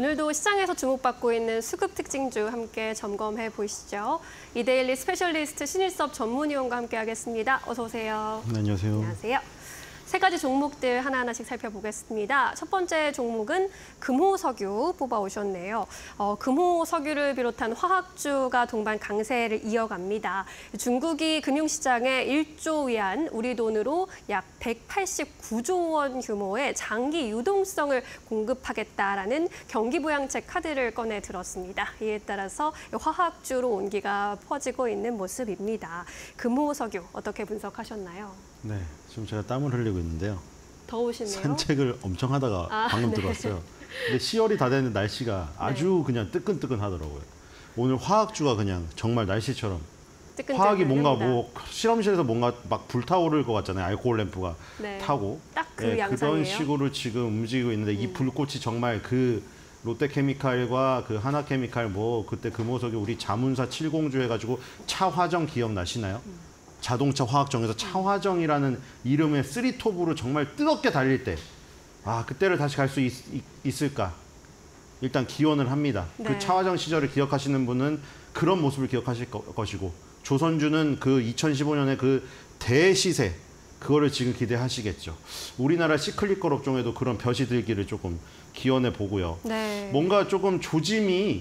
오늘도 시장에서 주목받고 있는 수급 특징주 함께 점검해 보시죠. 이데일리 스페셜리스트 신일섭 전문위원과 함께하겠습니다. 어서 오세요. 네, 안녕하세요. 안녕하세요. 세 가지 종목들 하나하나씩 살펴보겠습니다. 첫 번째 종목은 금호석유 뽑아오셨네요. 금호석유를 비롯한 화학주가 동반 강세를 이어갑니다. 중국이 금융시장에 1조 위안, 우리 돈으로 약 189조 원 규모의 장기 유동성을 공급하겠다라는 경기부양책 카드를 꺼내 들었습니다. 이에 따라서 화학주로 온기가 퍼지고 있는 모습입니다. 금호석유 어떻게 분석하셨나요? 네, 지금 제가 땀을 흘리고 있는데요. 더우시네요. 산책을 엄청 하다가 방금 들어왔어요. 근데 10월이 다 됐는데 날씨가 아주 그냥 뜨끈뜨끈하더라고요. 오늘 화학주가 그냥 정말 날씨처럼 화학이 뭔가 뭐 실험실에서 뭔가 막 불타오를 것 같잖아요. 알코올 램프가 타고. 딱 그 양상이에요. 그런 식으로 지금 움직이고 있는데 이 불꽃이 정말 그 롯데케미칼과 그 하나케미칼 뭐 그때 금호석유 우리 자문사 70주 해가지고 차화정 기억나시나요? 자동차 화학정에서 차화정이라는 이름의 3톱으로 정말 뜨겁게 달릴 때 그때를 다시 갈 수 있을까? 일단 기원을 합니다. 네. 그 차화정 시절을 기억하시는 분은 그런 모습을 기억하실 것이고 조선주는 그 2015년에 그 대시세 그거를 지금 기대하시겠죠. 우리나라 시클리컬 업종에도 그런 벼시 들기를 조금 기원해 보고요. 네. 뭔가 조금 조짐이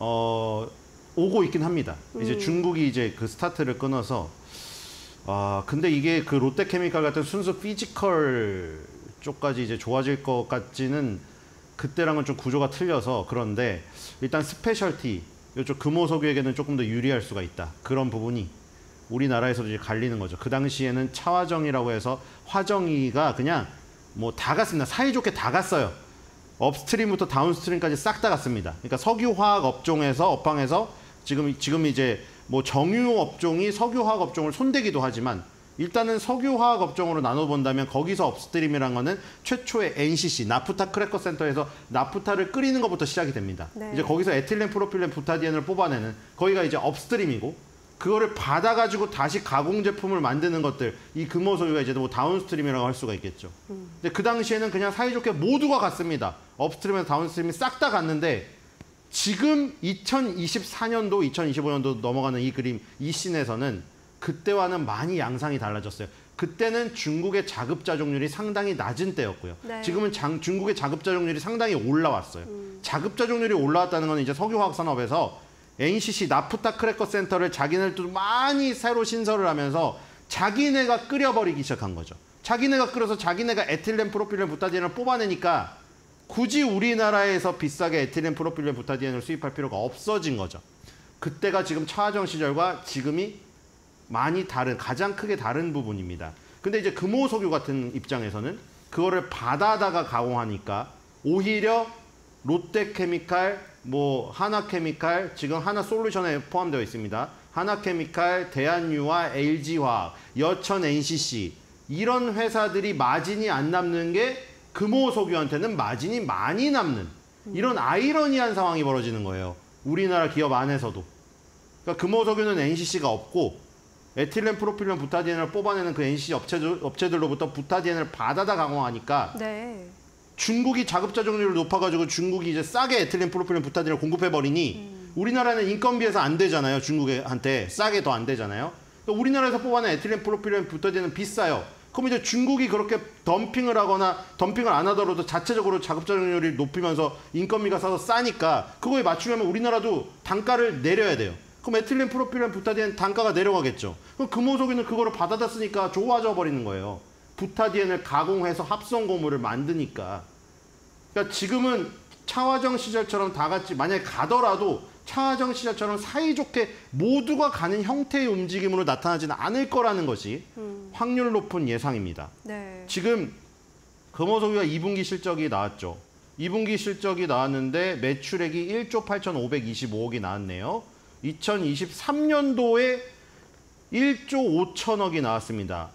오고 있긴 합니다. 이제 중국이 이제 그 스타트를 끊어서 근데 이게 그 롯데케미칼 같은 순수 피지컬 쪽까지 이제 좋아질 것 같지는 그때랑은 좀 구조가 틀려서 그런데 일단 스페셜티 이쪽 금호석유에게는 조금 더 유리할 수가 있다. 그런 부분이 우리나라에서도 이제 갈리는 거죠. 그 당시에는 차화정이라고 해서 화정이가 그냥 뭐 다 갔습니다. 사이좋게 다 갔어요. 업스트림부터 다운스트림까지 싹 다 갔습니다. 그러니까 석유화학 업종에서 업황에서 지금 이제 뭐 정유 업종이 석유화학 업종을 손대기도 하지만 일단은 석유화학 업종으로 나눠본다면 거기서 업스트림이라는 거는 최초의 NCC, 나프타 크래커 센터에서 나프타를 끓이는 것부터 시작이 됩니다. 네. 이제 거기서 에틸렌, 프로필렌, 부타디엔을 뽑아내는 거기가 이제 업스트림이고 그거를 받아가지고 다시 가공 제품을 만드는 것들 이 금호석유가 이제 뭐 다운스트림이라고 할 수가 있겠죠. 근데 그 당시에는 그냥 사이좋게 모두가 갔습니다. 업스트림에서 다운스트림이 싹 다 갔는데 지금 2024년도, 2025년도 넘어가는 이 그림, 이 씬에서는 그때와는 많이 양상이 달라졌어요. 그때는 중국의 자급자족률이 상당히 낮은 때였고요. 네. 지금은 중국의 자급자족률이 상당히 올라왔어요. 자급자족률이 올라왔다는 건 이제 석유화학 산업에서 NCC, 나프타 크래커 센터를 자기네들도 많이 새로 신설을 하면서 자기네가 끓여버리기 시작한 거죠. 자기네가 끓여서 자기네가 에틸렌, 프로필렌, 부타디엔을 뽑아내니까 굳이 우리나라에서 비싸게 에틸렌, 프로필렌, 부타디엔을 수입할 필요가 없어진 거죠. 그때가 지금 차화정 시절과 지금이 많이 다른, 가장 크게 다른 부분입니다. 근데 이제 금호석유 같은 입장에서는 그거를 받아다가 가공하니까 오히려 롯데케미칼, 뭐 하나케미칼, 지금 하나솔루션에 포함되어 있습니다. 하나케미칼, 대한유화, LG화학, 여천 NCC 이런 회사들이 마진이 안 남는 게 금호석유한테는 마진이 많이 남는 이런 아이러니한 상황이 벌어지는 거예요. 우리나라 기업 안에서도. 그러니까 금호석유는 NCC가 없고 에틸렌, 프로필렌, 부타디엔을 뽑아내는 그 NCC 업체들로부터 부타디엔을 받아다 가공하니까 중국이 자급자족률이 높아가지고 중국이 이제 싸게 에틸렌, 프로필렌, 부타디엔을 공급해버리니 우리나라는 인건비에서 안 되잖아요. 중국한테 싸게 더 안 되잖아요. 그러니까 우리나라에서 뽑아낸 에틸렌, 프로필렌, 부타디엔은 비싸요. 그럼 이제 중국이 그렇게 덤핑을 하거나 덤핑을 안 하더라도 자체적으로 자급자족률이 높이면서 인건비가 싸서 싸니까 그거에 맞추려면 우리나라도 단가를 내려야 돼요. 그럼 에틸렌, 프로필렌, 부타디엔 단가가 내려가겠죠. 그럼 금호석유는 그거를 받아다 쓰니까 좋아져 버리는 거예요. 부타디엔을 가공해서 합성 고무를 만드니까. 그러니까 지금은 차화정 시절처럼 다 같이 만약에 가더라도 차화정 시절처럼 사이좋게 모두가 가는 형태의 움직임으로 나타나지는 않을 거라는 것이 확률 높은 예상입니다. 지금 금호석유가 2분기 실적이 나왔죠. 2분기 실적이 나왔는데 매출액이 1조 8,525억이 나왔네요. 2023년도에 1조 5천억이 나왔습니다.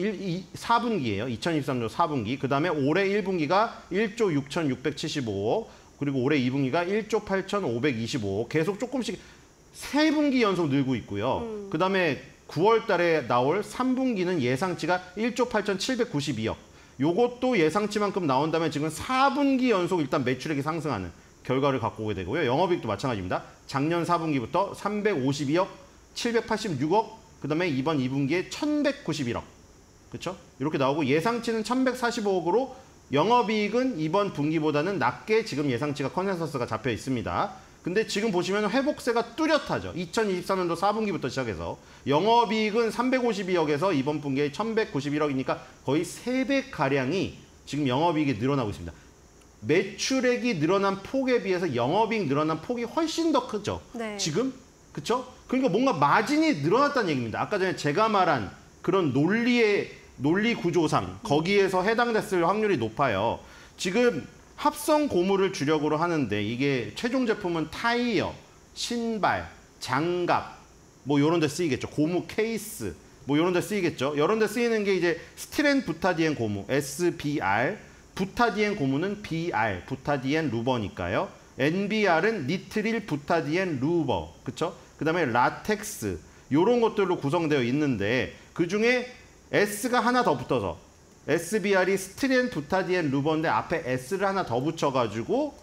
4분기예요. 2023년 4분기. 그 다음에 올해 1분기가 1조 6,675억. 그리고 올해 2분기가 1조 8,525억. 계속 조금씩 3분기 연속 늘고 있고요. 그 다음에 9월 달에 나올 3분기는 예상치가 1조 8,792억. 요것도 예상치만큼 나온다면 지금 4분기 연속 일단 매출액이 상승하는 결과를 갖고 오게 되고요. 영업이익도 마찬가지입니다. 작년 4분기부터 352억, 786억, 그다음에 이번 2분기에 1191억. 그렇죠? 이렇게 나오고 예상치는 1145억으로 영업이익은 이번 분기보다는 낮게 지금 예상치가 컨센서스가 잡혀 있습니다. 근데 지금 보시면 회복세가 뚜렷하죠. 2023년도 4분기부터 시작해서 영업이익은 352억에서 이번 분기에 1191억이니까 거의 3배가량이 지금 영업이익이 늘어나고 있습니다. 매출액이 늘어난 폭에 비해서 영업이익 늘어난 폭이 훨씬 더 크죠. 네. 지금? 그렇죠? 그러니까 뭔가 마진이 늘어났다는 얘기입니다. 아까 전에 제가 말한 그런 논리 구조상 거기에서 해당됐을 확률이 높아요. 지금 합성 고무를 주력으로 하는데 이게 최종 제품은 타이어, 신발, 장갑 뭐 이런 데 쓰이겠죠. 고무 케이스 뭐 이런 데 쓰이겠죠. 이런 데 쓰이는 게 이제 스티렌 부타디엔 고무 SBR, 부타디엔 고무는 BR, 부타디엔 루버니까요. NBR은 니트릴 부타디엔 루버, 그렇죠? 그다음에 라텍스 이런 것들로 구성되어 있는데 그 중에 S가 하나 더 붙어서 SBR이 스티렌 부타디엔 루버인데 앞에 S를 하나 더 붙여가지고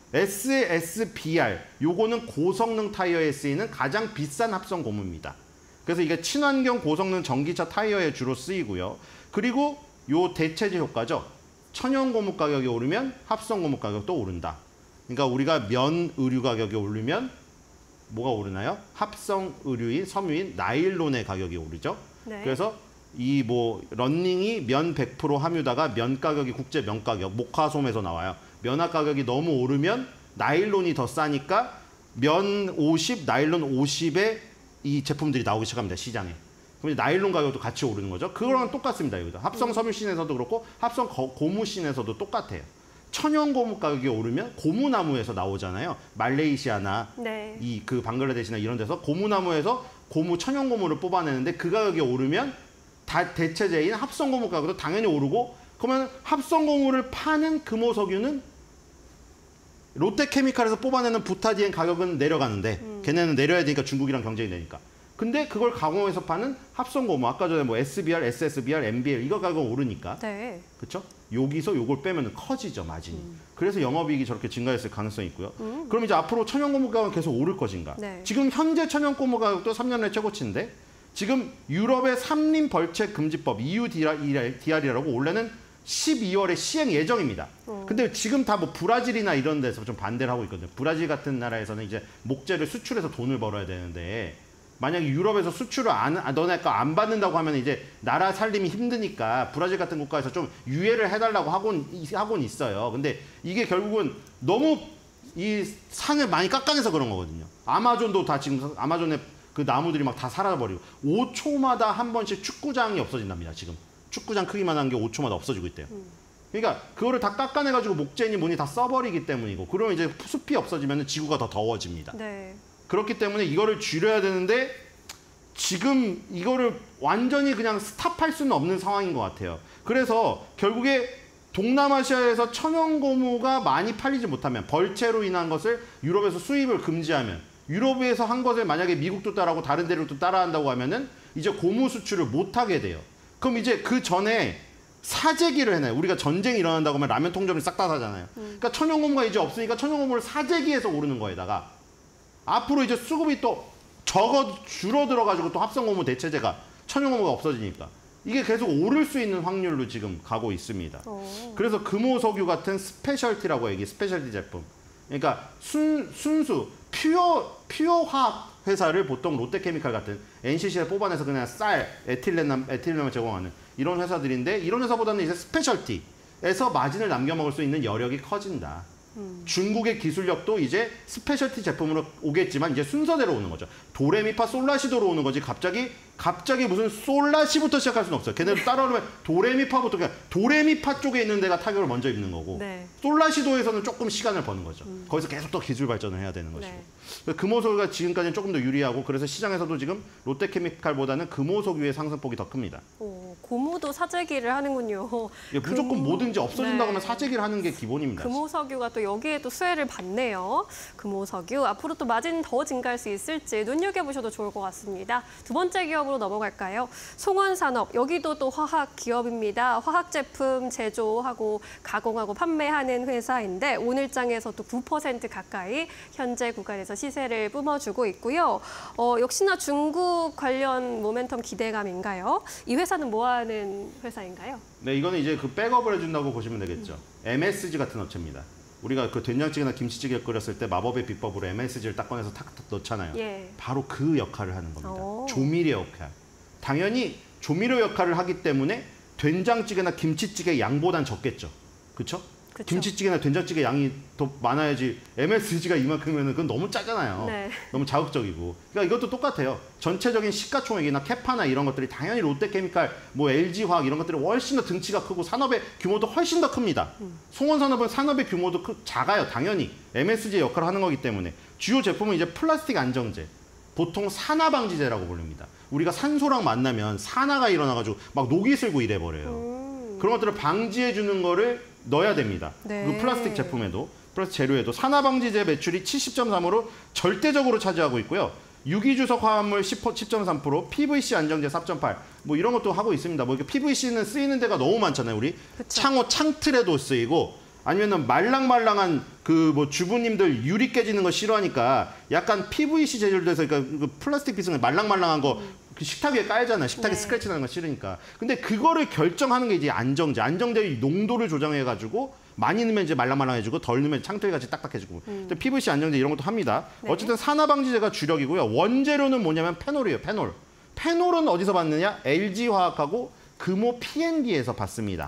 SSBR 요거는 고성능 타이어에 쓰이는 가장 비싼 합성 고무입니다. 그래서 이게 친환경 고성능 전기차 타이어에 주로 쓰이고요. 그리고 요 대체제 효과죠. 천연 고무 가격이 오르면 합성 고무 가격도 오른다. 그러니까 우리가 면 의류 가격이 오르면 뭐가 오르나요? 합성 의류인 섬유인 나일론의 가격이 오르죠. 네. 그래서 이 뭐 런닝이 면 100% 함유다가 면 가격이 국제 면 가격 모카솜에서 나와요. 면화 가격이 너무 오르면 나일론이 더 싸니까 면 50, 나일론 50의 이 제품들이 나오기 시작합니다. 시장에. 그럼 나일론 가격도 같이 오르는 거죠. 그거랑 똑같습니다. 여기도 합성 섬유씬에서도 그렇고 합성 고무씬에서도 똑같아요. 천연 고무 가격이 오르면 고무나무에서 나오잖아요. 말레이시아나 네. 이 그 방글라데시나 이런 데서 고무나무에서 천연 고무를 뽑아내는데 그 가격이 오르면 다 대체제인 합성 고무 가격도 당연히 오르고 그러면 합성 고무를 파는 금호석유는 롯데케미칼에서 뽑아내는 부타디엔 가격은 내려가는데 걔네는 내려야 되니까 중국이랑 경쟁이 되니까. 근데 그걸 가공해서 파는 합성 고무 아까 전에 뭐 SBR, SSBR, MBL 이거 가격 오르니까. 네. 그렇죠? 여기서 요걸 빼면 커지죠, 마진이. 그래서 영업이익이 저렇게 증가했을 가능성이 있고요. 그럼 이제 앞으로 천연 고무 가격은 계속 오를 것인가? 네. 지금 현재 천연 고무 가격도 3년 내 최고치인데 지금 유럽의 삼림 벌채 금지법 EU DR이라고 원래는 12월에 시행 예정입니다. 근데 지금 다 뭐 브라질이나 이런 데서 좀 반대를 하고 있거든요. 브라질 같은 나라에서는 이제 목재를 수출해서 돈을 벌어야 되는데 만약에 유럽에서 수출을 너네가 안 받는다고 하면 이제 나라 살림이 힘드니까 브라질 같은 국가에서 좀 유예를 해달라고 하곤 있어요. 근데 이게 결국은 너무 이 산을 많이 깎아내서 그런 거거든요. 아마존도 다 지금 아마존에 그 나무들이 막 다 사라져버리고 5초마다 한 번씩 축구장이 없어진답니다. 지금 축구장 크기만 한 게 5초마다 없어지고 있대요. 그러니까 그거를 다 깎아내가지고 목재니 뭐니 다 써버리기 때문이고 그러면 이제 숲이 없어지면 지구가 더 더워집니다. 네. 그렇기 때문에 이거를 줄여야 되는데 지금 이거를 완전히 그냥 스탑할 수는 없는 상황인 것 같아요. 그래서 결국에 동남아시아에서 천연 고무가 많이 팔리지 못하면 벌채로 인한 것을 유럽에서 수입을 금지하면 유럽에서 한 것을 만약에 미국도 따라하고 다른 데로도 따라한다고 하면은 이제 고무 수출을 못 하게 돼요. 그럼 이제 그 전에 사재기를 해놔요. 우리가 전쟁이 일어난다고 하면 라면 통조림을 싹 다 사잖아요. 그러니까 천연 고무가 이제 없으니까 천연 고무를 사재기해서 오르는 거에다가 앞으로 이제 수급이 또 줄어들어가지고 또 합성 고무 대체제가 천연 고무가 없어지니까 이게 계속 오를 수 있는 확률로 지금 가고 있습니다. 그래서 금호석유 같은 스페셜티라고 얘기해. 스페셜티 제품. 그러니까 순수 퓨어 화학 회사를 보통 롯데케미칼 같은 NCC에 뽑아내서 그냥 쌀, 에틸렌을 제공하는 이런 회사들인데 이런 회사보다는 이제 스페셜티에서 마진을 남겨먹을 수 있는 여력이 커진다. 중국의 기술력도 이제 스페셜티 제품으로 오겠지만 이제 순서대로 오는 거죠. 도레미파 솔라시도로 오는 거지 갑자기 무슨 솔라시부터 시작할 수는 없어요. 걔네들 따라오면 도레미파부터 그냥 도레미파 쪽에 있는 데가 타격을 먼저 입는 거고 네. 솔라시도에서는 조금 시간을 버는 거죠. 거기서 계속 더 기술 발전을 해야 되는 것이고. 네. 금호석유가 지금까지는 조금 더 유리하고 그래서 시장에서도 지금 롯데케미칼보다는 금호석유의 상승폭이 더 큽니다. 고무도 사재기를 하는군요. 예, 무조건 뭐든지 없어진다고 네. 하면 사재기를 하는 게 기본입니다. 금호석유가 또 여기에 또 수혜를 받네요. 금호석유 앞으로 또 마진 더 증가할 수 있을지 눈여겨보셔도 좋을 것 같습니다. 두 번째 기업으로 넘어갈까요? 송원산업, 여기도 또 화학 기업입니다. 화학 제품 제조하고 가공하고 판매하는 회사인데 오늘장에서 또 9% 가까이 현재 구간에서 시세를 뿜어주고 있고요. 역시나 중국 관련 모멘텀 기대감인가요? 이 회사는 뭐 하는 회사인가요? 네, 이거는 이제 그 백업을 해준다고 보시면 되겠죠. MSG 같은 업체입니다. 우리가 그 된장찌개나 김치찌개를 끓였을 때 마법의 비법으로 MSG를 딱 꺼내서 탁탁 넣잖아요. 예. 바로 그 역할을 하는 겁니다. 조미료 역할. 당연히 조미료 역할을 하기 때문에 된장찌개나 김치찌개 양보단 적겠죠. 그렇죠? 김치찌개나 된장찌개 양이 더 많아야지 MSG가 이만큼이면 그건 너무 짜잖아요. 네. 너무 자극적이고. 그러니까 이것도 똑같아요. 전체적인 시가총액이나 캐파나 이런 것들이 당연히 롯데케미칼, 뭐 LG화학 이런 것들이 훨씬 더 등치가 크고 산업의 규모도 훨씬 더 큽니다. 송원산업은 산업의 규모도 작아요. 당연히 MSG의 역할을 하는 거기 때문에. 주요 제품은 이제 플라스틱 안정제. 보통 산화방지제라고 부릅니다. 우리가 산소랑 만나면 산화가 일어나가지고 막 녹이 슬고 이래버려요. 그런 것들을 방지해주는 거를 넣어야 됩니다. 네. 그 플라스틱 제품에도, 플라스틱 재료에도 산화방지제 매출이 70.3으로 절대적으로 차지하고 있고요. 유기주석 화합물 10.3%, PVC 안정제 4.8, 뭐 이런 것도 하고 있습니다. 뭐 이렇게 PVC는 쓰이는 데가 너무 많잖아요. 우리 그쵸. 창호 창틀에도 쓰이고, 아니면은 말랑말랑한 그 뭐 주부님들 유리 깨지는 거 싫어하니까 약간 PVC 재질로 해서 그러니까 그 플라스틱 비스는 말랑말랑한 거 그 식탁 위에 깔잖아요. 식탁에 네. 스크래치 나는 거 싫으니까. 근데 그거를 결정하는 게 이제 안정제. 안정제의 농도를 조정해가지고 많이 넣으면 이제 말랑말랑해지고 덜 넣으면 창틀이 같이 딱딱해지고. PVC 안정제 이런 것도 합니다. 네. 어쨌든 산화방지제가 주력이고요. 원재료는 뭐냐면 페놀이에요. 페놀. 페놀은 어디서 받느냐? LG화학하고 금호 P&D에서 받습니다.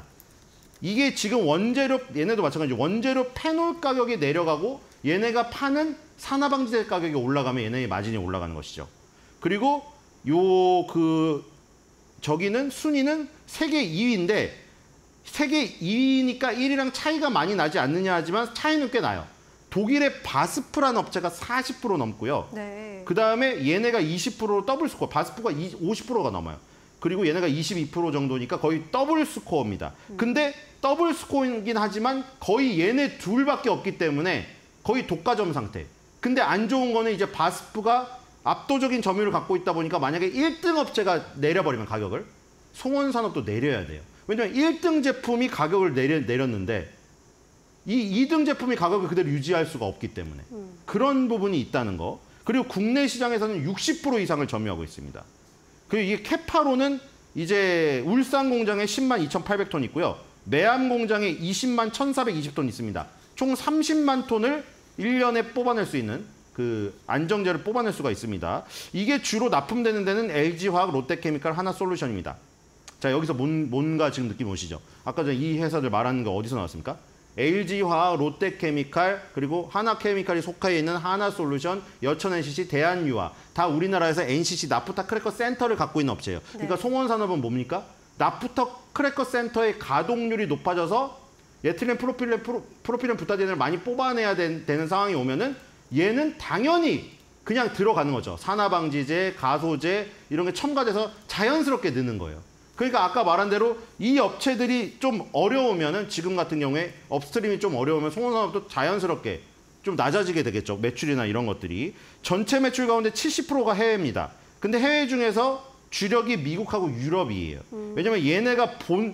이게 지금 원재료, 얘네도 마찬가지로 원재료 페놀 가격이 내려가고 얘네가 파는 산화방지제 가격이 올라가면 얘네의 마진이 올라가는 것이죠. 그리고 저기는 순위는 세계 2위인데 세계 2위니까 1위랑 차이가 많이 나지 않느냐 하지만 차이는 꽤 나요. 독일의 바스프라는 업체가 40% 넘고요. 네. 그 다음에 얘네가 20%로 더블 스코어, 바스프가 50%가 넘어요. 그리고 얘네가 22% 정도니까 거의 더블 스코어입니다. 근데 더블 스코어이긴 하지만 거의 얘네 둘밖에 없기 때문에 거의 독과점 상태. 근데 안 좋은 거는 이제 바스프가 압도적인 점유율을 갖고 있다 보니까 만약에 1등 업체가 내려버리면 가격을 송원산업도 내려야 돼요. 왜냐하면 1등 제품이 가격을 내렸는데 이 2등 제품이 가격을 그대로 유지할 수가 없기 때문에 그런 부분이 있다는 거. 그리고 국내 시장에서는 60% 이상을 점유하고 있습니다. 그리고 이게 캐파로는 이제 울산 공장에 10만 2,800톤 있고요. 매암 공장에 20만 1,420톤 있습니다. 총 30만 톤을 1년에 뽑아낼 수 있는 그 안정제를 뽑아낼 수가 있습니다. 이게 주로 납품되는 데는 LG화학, 롯데케미칼, 하나솔루션입니다. 자, 여기서 뭔가 지금 느낌 오시죠? 아까 전에 이 회사들 말하는 거 어디서 나왔습니까? LG화학, 롯데케미칼, 그리고 하나케미칼이 속해 있는 하나솔루션, 여천NCC, 대한유화. 다 우리나라에서 NCC 나프타 크래커 센터를 갖고 있는 업체예요. 그러니까 송원산업은 뭡니까? 나프타 크래커 센터의 가동률이 높아져서 에틸렌, 프로필렌, 부타디엔을 많이 뽑아내야 되는 상황이 오면은 얘는 당연히 그냥 들어가는 거죠. 산화방지제, 가소제 이런 게 첨가돼서 자연스럽게 느는 거예요. 그러니까 아까 말한 대로 이 업체들이 좀 어려우면은 지금 같은 경우에 업스트림이 좀 어려우면 송원산업도 자연스럽게 좀 낮아지게 되겠죠. 매출이나 이런 것들이. 전체 매출 가운데 70%가 해외입니다. 근데 해외 중에서 주력이 미국하고 유럽이에요. 왜냐면 얘네가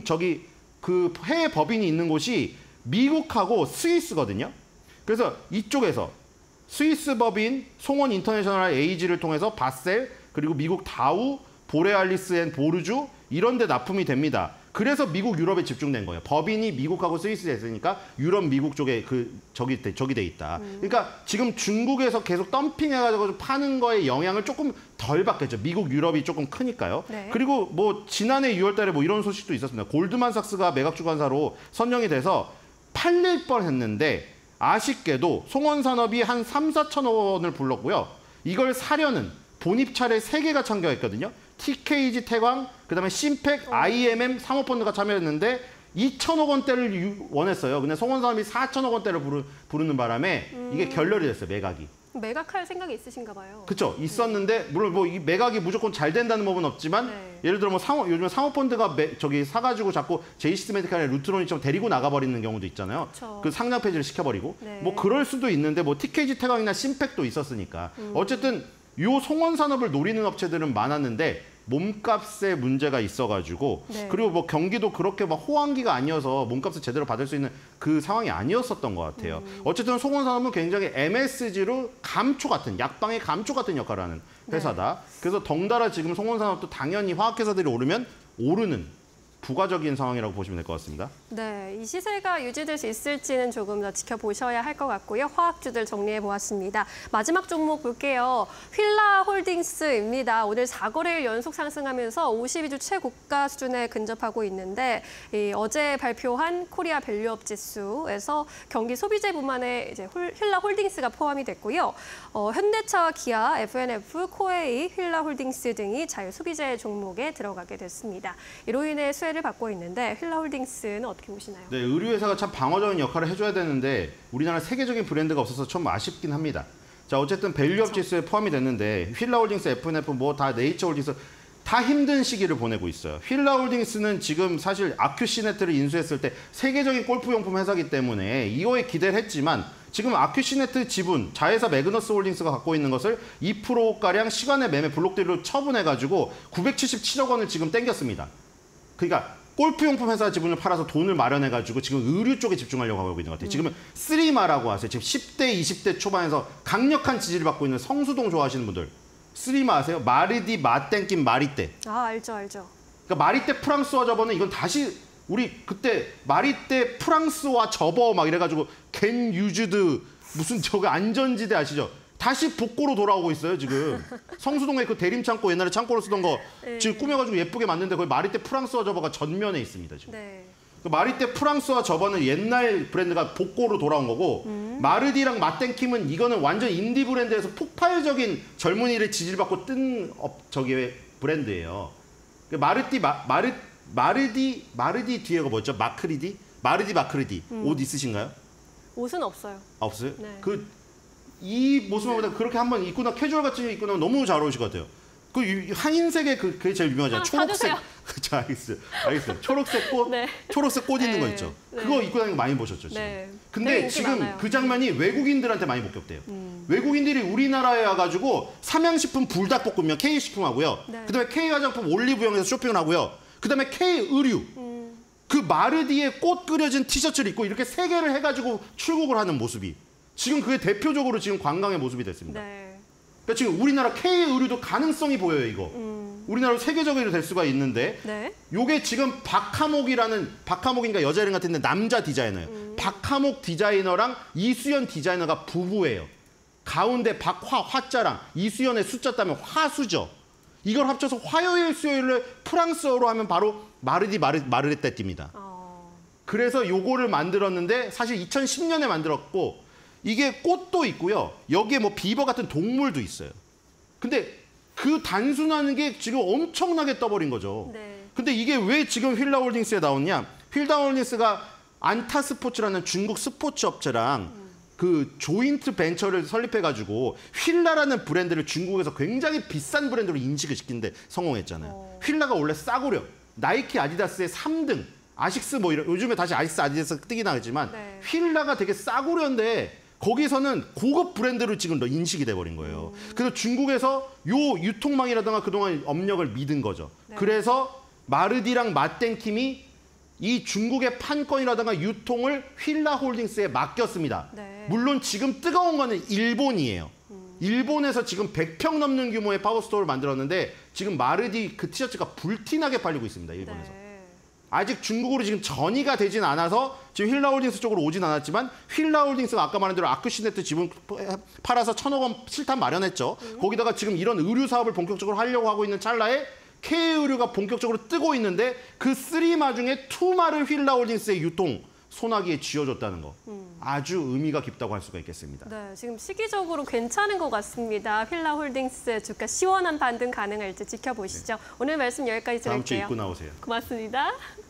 그 해외 법인이 있는 곳이 미국하고 스위스거든요. 그래서 이쪽에서 스위스 법인 송원 인터내셔널 에이지를 통해서 바셀, 그리고 미국 다우, 보레알리스 앤 보르주 이런 데 납품이 됩니다. 그래서 미국, 유럽에 집중된 거예요. 법인이 미국하고 스위스에 있으니까 유럽, 미국 쪽에 저기 돼 있다. 그러니까 지금 중국에서 계속 덤핑해가지고 파는 거에 영향을 조금 덜 받겠죠. 미국, 유럽이 조금 크니까요. 네. 그리고 뭐 지난해 6월 달에 뭐 이런 소식도 있었습니다. 골드만삭스가 매각주관사로 선정이 돼서 팔릴 뻔했는데 아쉽게도 송원산업이 한 3, 4천억 원을 불렀고요. 이걸 사려는 본입찰에 3개가 참가했거든요. TKG 태광, 그다음에 심팩, IMM 사모펀드가 참여했는데 2천억 원대를 원했어요. 근데 송원산업이 4천억 원대를 부르는 바람에 이게 결렬이 됐어요. 매각이. 매각할 생각이 있으신가 봐요. 그렇죠. 있었는데 물론 뭐 이 매각이 무조건 잘 된다는 법은 없지만 네. 예를 들어 뭐 요즘에 사모펀드가 저기 사가지고 자꾸 제이시스 메디칼의 루트론이처럼 데리고 나가버리는 경우도 있잖아요. 그쵸. 그 상장 폐지를 시켜버리고 네. 뭐 그럴 수도 있는데 뭐 TKG 태광이나 심팩도 있었으니까 어쨌든 요 송원 산업을 노리는 업체들은 많았는데 몸값에 문제가 있어가지고 네. 그리고 뭐 경기도 그렇게 막 호황기가 아니어서 몸값을 제대로 받을 수 있는 그 상황이 아니었었던 것 같아요. 어쨌든 송원 산업은 굉장히 MSG로 감초 같은 약방의 감초 같은 역할을 하는 회사다. 그래서 덩달아 지금 송원 산업도 당연히 화학회사들이 오르면 오르는 부가적인 상황이라고 보시면 될 것 같습니다. 네, 이 시세가 유지될 수 있을지는 조금 더 지켜보셔야 할 것 같고요. 화학주들 정리해 보았습니다. 마지막 종목 볼게요. 휠라홀딩스입니다. 오늘 4거래일 연속 상승하면서 52주 최고가 수준에 근접하고 있는데 어제 발표한 코리아 밸류업 지수에서 경기 소비재 부문에 이제 휠라홀딩스가 포함이 됐고요. 현대차와 기아, F&F, 코웨이, 휠라홀딩스 등이 자유소비재 종목에 들어가게 됐습니다. 이로 인해 수혜를 받고 있는데 휠라홀딩스는 어떻게 보시나요? 네, 의류회사가 참 방어적인 역할을 해줘야 되는데 우리나라 세계적인 브랜드가 없어서 좀 아쉽긴 합니다. 자, 어쨌든 밸류업 지수에 포함이 됐는데 휠라홀딩스, F&F 뭐 다 네이처홀딩스 다 힘든 시기를 보내고 있어요. 휠라홀딩스는 지금 사실 아큐시네트를 인수했을 때 세계적인 골프용품 회사이기 때문에 이거에 기대를 했지만 지금 아큐시네트 지분, 자회사 매그너스 홀딩스가 갖고 있는 것을 2%가량 시간의 매매 블록들로 처분해가지고 977억 원을 지금 땡겼습니다. 그러니까 골프용품 회사 지분을 팔아서 돈을 마련해가지고 지금 의류 쪽에 집중하려고 하고 있는 것 같아요. 지금은 쓰리마라고 하세요. 지금 10대, 20대 초반에서 강력한 지지를 받고 있는 성수동 좋아하시는 분들. 쓰리마 아세요? 마르디, 마땡김, 마리떼. 아, 알죠, 알죠. 그러니까 마리떼 프랑스와 접어는 이건 다시 우리 그때 마리떼 프랑스와 접어 막 이래가지고 겐 유즈드 무슨 저거 안전지대 아시죠? 다시 복고로 돌아오고 있어요, 지금. 성수동에 그 대림창고 옛날에 창고로 쓰던 거 지금 꾸며가지고 예쁘게 만드는데 거기 마리떼 프랑스와 저버가 전면에 있습니다, 지금. 네. 그 마리떼 프랑스와 저버는 옛날 브랜드가 복고로 돌아온 거고 마르디랑 마땡킴은 이거는 완전 인디 브랜드에서 폭발적인 젊은이를 지지를 받고 뜬 저기 브랜드예요. 그 마르디 뒤에가 뭐죠? 마크리디? 마르디 마크리디. 옷 있으신가요? 옷은 없어요. 아, 없어요? 네. 이 모습만 보다 그렇게 한번 입고 캐주얼 같이 입고 나면 너무 잘 어울리실 것 같아요. 그 하얀색의 그게 제일 유명하잖아요. 초록색. 자, 알겠어요. 초록색 꽃, 네. 초록색 꽃 있는 거 네. 있죠. 네. 그거 입고 다니는 거 많이 보셨죠, 지금. 네. 근데 인기 지금 많아요. 그 장면이 외국인들한테 많이 목격돼요. 외국인들이 우리나라에 와가지고 삼양식품 불닭볶음면 K식품하고요. 네. 그다음에 K화장품 올리브영에서 쇼핑을 하고요. 그다음에 K의류. 그 마르디에 꽃 그려진 티셔츠를 입고 이렇게 세 개를 해가지고 출국을 하는 모습이 지금 그게 대표적으로 지금 관광의 모습이 됐습니다. 네. 그러니까 지금 우리나라 K의류도 가능성이 보여요, 이거. 우리나라로 세계적으로 될 수가 있는데 네. 요게 지금 박하목인가 여자 이름 같은데 남자 디자이너예요. 박하목 디자이너랑 이수연 디자이너가 부부예요. 가운데 화자랑 이수연의 숫자 따면 화수죠. 이걸 합쳐서 화요일 수요일을 프랑스어로 하면 바로 마르데떼띠입니다. 그래서 요거를 만들었는데 사실 2010년에 만들었고 이게 꽃도 있고요. 여기에 뭐 비버 같은 동물도 있어요. 근데 그 단순한 게 지금 엄청나게 떠버린 거죠. 네. 근데 이게 왜 지금 휠라홀딩스에 나오냐? 휠라홀딩스가 안타스포츠라는 중국 스포츠 업체랑 그 조인트 벤처를 설립해가지고 휠라라는 브랜드를 중국에서 굉장히 비싼 브랜드로 인식을 시키는데 성공했잖아요. 휠라가 원래 싸구려. 나이키, 아디다스의 3등. 아식스 뭐 이런 요즘에 다시 아식스, 아디다스 뜨긴 하겠지만 네. 휠라가 되게 싸구려인데 거기서는 고급 브랜드로 지금 인식이 돼버린 거예요. 그래서 중국에서 요 유통망이라든가 그동안 업력을 믿은 거죠. 네. 그래서 마르디랑 마땡킴이 이 중국의 판권이라든가 유통을 휠라홀딩스에 맡겼습니다. 네. 물론 지금 뜨거운 거는 일본이에요. 일본에서 지금 100평 넘는 규모의 파워스토어를 만들었는데 지금 마르디 그 티셔츠가 불티나게 팔리고 있습니다. 일본에서. 네. 아직 중국으로 지금 전이가 되진 않아서 지금 휠라홀딩스 쪽으로 오진 않았지만 휠라홀딩스가 아까 말한 대로 아큐시네트 지분 팔아서 1,000억 원 실탄 마련했죠. 거기다가 지금 이런 의류 사업을 본격적으로 하려고 하고 있는 찰나에 K의류가 본격적으로 뜨고 있는데 그 3마 중에 2마를 휠라홀딩스의 유통 소나기에 쥐어줬다는 거. 아주 의미가 깊다고 할 수가 있겠습니다. 네, 지금 시기적으로 괜찮은 것 같습니다. 휠라홀딩스 주가 시원한 반등 가능할지 지켜보시죠. 오늘 말씀 여기까지 다음 주에 드릴게요. 입고 나오세요. 고맙습니다.